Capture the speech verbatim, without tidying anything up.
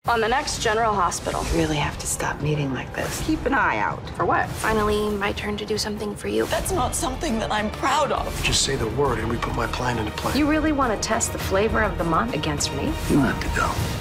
on the next General Hospital. You really have to stop meeting like this. Keep an eye out. For what? Finally, my turn to do something for you. That's not something that I'm proud of. Just say the word and we put my plan into play. You really want to test the flavor of the month against me? You have to go.